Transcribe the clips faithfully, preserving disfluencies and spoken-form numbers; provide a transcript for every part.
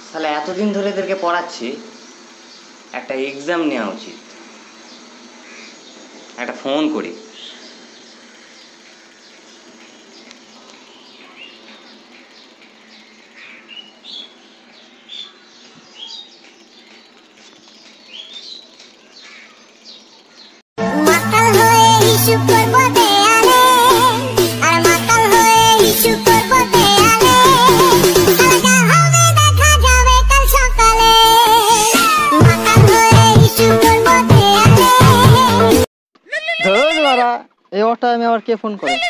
তাহলে এতদিন ধরে এদেরকে পড়াচ্ছি, একটা এক্সাম নেওয়া উচিত। একটা ফোন করি। এই ওটা আমি আবার কে ফোন করে?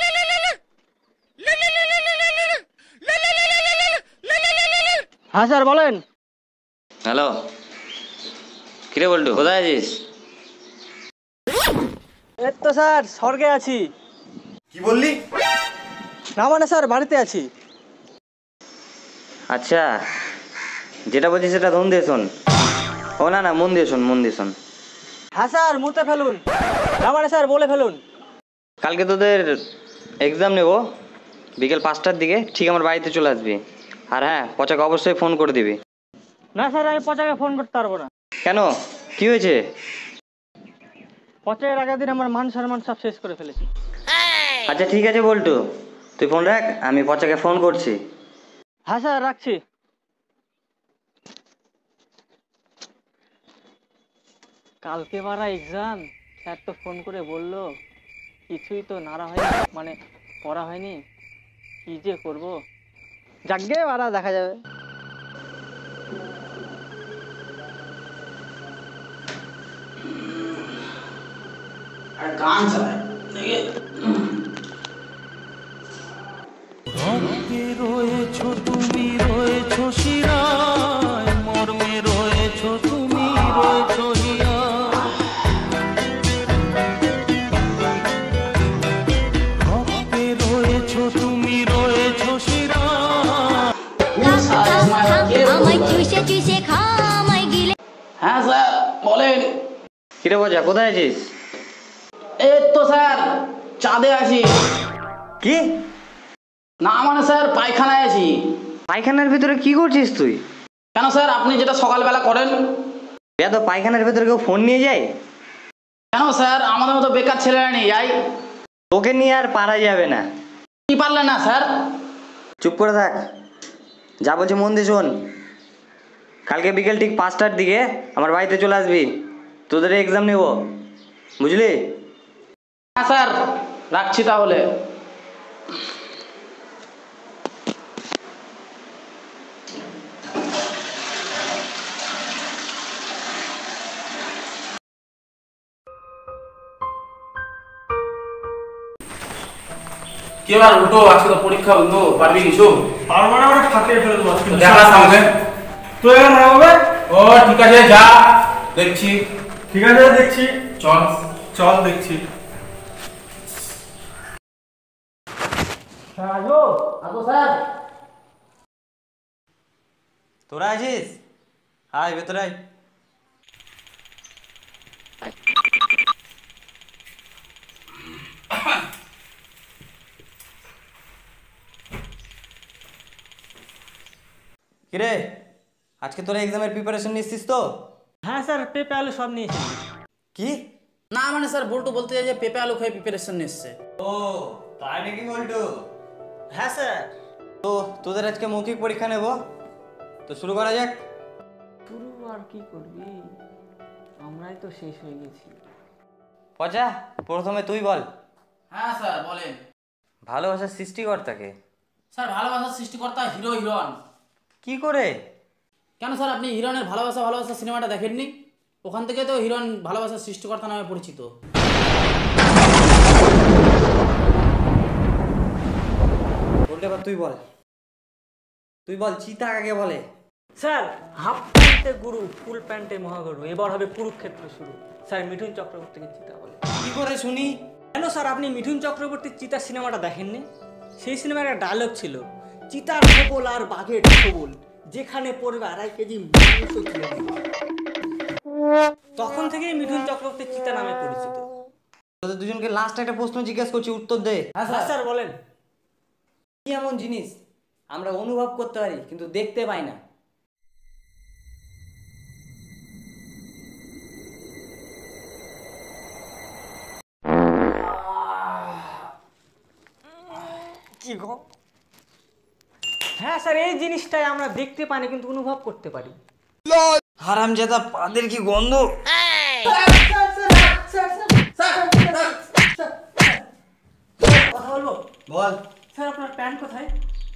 হ্যাঁ স্যার বলেন। হ্যালো, কিরে বল্টু, কোথায় আছিস? এই তো স্যার স্বর্গে আছি। কি বললি? না মানে স্যার বাড়িতে আছি। আচ্ছা, যেটা বলছিস সেটা ধন দিয়ে শোন। ও না না, মন দিয়ে শোন, মন দিয়ে শোন। হ্যাঁ স্যার মুতে ফেলুন। না মানে স্যার বলে ফেলুন। কালকে তোদের এক্সাম নেব বিকেল পাঁচটার দিকে, ঠিক আমার বাড়িতে চলে আসবি। আর হ্যাঁ, পচাকে অবশ্যই ফোন করে দিবি। না স্যার আমি পচাকে ফোন করতে পারবো না। কেন, কি হয়েছে? পচাকের আগের দিন আমার মান সম্মান সব শেষ করে ফেলেছি। আচ্ছা ঠিক আছে বল্টু, তুই ফোন রাখ, আমি পচাকে ফোন করছি। হ্যাঁ স্যার রাখছি। কালকে বারা এক্সাম, স্যার তো ফোন করে বললো কিছুই তো নাড়া হয়নি, মানে পড়া হয়নি। কি যে করবো, যাকগে বারা দেখা যাবে। গান চালায় রয়েছো তুমি, রয়েছো শিরায়, মর্মে রয়েছো তুমি, রয়েছো হিয়া। রক্তে রয়েছো তুমি, রয়েছো শিরায়। হ্যাঁ স্যার বলেন। কিরে পচা, কোথায় আছিস? এই তো স্যার চাঁদে আছি। কি? না মানে স্যার পায়খানায় আছি। পায়খানার ভিতরে কি করছিস তুই? কেন স্যার, আপনি যেটা সকালবেলা করেন। এত পায়খানার ভিতরে কেউ ফোন নিয়ে যায়? কেন স্যার, আমাদের মতো বেকার ছেলেরা নিয়ে যাই। তোকে নিয়ে আর পারা যাবে না। কি পারলেন না স্যার? চুপ করে থাক, যা বলছি মন দিয়ে শোন। কালকে বিকেল ঠিক পাঁচটার দিকে আমার বাড়িতে চলে আসবি, তোদের এক্সাম নেব, বুঝলি? হ্যাঁ স্যার রাখছি তাহলে। কি এবার উঠো, আজকে তো পরীক্ষা বন্ধু, পারবি কিছু? পারবো না, ওটা ফাটিয়ে ফেলে দেবো। দেখা সামনে। তুই এখন হবে? ও ঠিক আছে, যা দেখছি। ঠিক আছে দেখছি। চল চল দেখছি। আসো আসো স্যার। তোরা আছিস? আয় ভেতরে আয়। কিরে, আজকে তোরা এক্সামের প্রিপারেশন নিচ্ছিস তো? হ্যাঁ স্যার পেপে আলু সব নিয়েছি। কি? না মানে স্যার বল্টু বলতে চাই যে পেঁপে আলু খেয়ে প্রিপারেশন নিচ্ছে। ও তাই নাকি বল্টু? হ্যাঁ স্যার। তো তোদের আজকে মৌখিক পরীক্ষা নেব, তো শুরু করা যাক। শুরু আর কি করবি, আমরাই তো শেষ হয়ে গেছি। পচা, প্রথমে তুই বল। হ্যাঁ স্যার বলেন। ভালোবাসার সৃষ্টিকর্তাকে? স্যার ভালোবাসার সৃষ্টিকর্তা হিরো হিরোইন। কি করে? কেন স্যার, আপনি হিরোইনের ভালোবাসা ভালোবাসা সিনেমাটা দেখেননি? ওখান থেকে তো হিরোইন ভালোবাসার সৃষ্টিকর্তা নামে পরিচিত। বলতে এবার তুই বল, তুই বল চিতা কাকে বলে? স্যার হাফ প্যান্টে গুরু, ফুল প্যান্টে মহাগুরু, এবার হবে কুরুক্ষেত্র শুরু। স্যার মিঠুন চক্রবর্তীকে চিতা বলে। কি করে শুনি? কেন স্যার আপনি মিঠুন চক্রবর্তীর চিতা সিনেমাটা দেখেননি? সেই সিনেমার একটা ডায়লগ ছিল, চিতার খোবল আর বাঘের খোবল, যেখানে পড়বে আড়াই কেজি মাংস তুলে দিবে। তখন থেকেই মিঠুন চক্রবর্তীর চিতা নামে পরিচিত। তোদের দুজনকে লাস্ট একটা প্রশ্ন জিজ্ঞেস করছি, উত্তর দে। হ্যাঁ স্যার বলেন। কি এমন জিনিস আমরা অনুভব করতে পারি কিন্তু দেখতে পাই না? কি গো? হ্যাঁ স্যার, এই জিনিসটাই আমরা দেখতে পাই না কিন্তু অনুভব করতে পারি। হারামজাদা পাদের কি গন্ধ! কথা বলবো? বল। স্যার আপনার প্যান্ট কোথায়?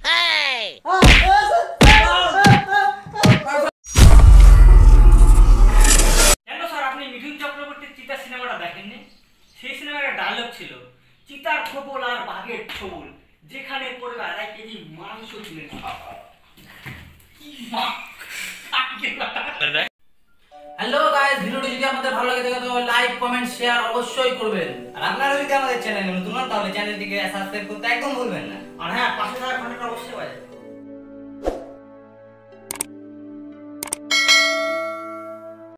কেন স্যার আপনি মিঠুন চক্রবর্তীর চিতা সিনেমাটা দেখেননি? সেই সিনেমার একটা ডায়লগ ছিল, চিতার খোপল আর বাঘের ছোবল, যেখানে পড়বে আড়াই কেজি মাংস তুলে হ্যালো গাইস, ভিডিওটি যদি আপনাদের ভালো লাগে থাকে তো লাইক কমেন্ট শেয়ার অবশ্যই করবেন। আর আপনারা যদি আমাদের চ্যানেলে নতুন হন তাহলে চ্যানেলটিকে সাবস্ক্রাইব করতে একদম ভুলবেন না। আর হ্যাঁ, পাশে থাকা ঘন্টাটা অবশ্যই বাজে।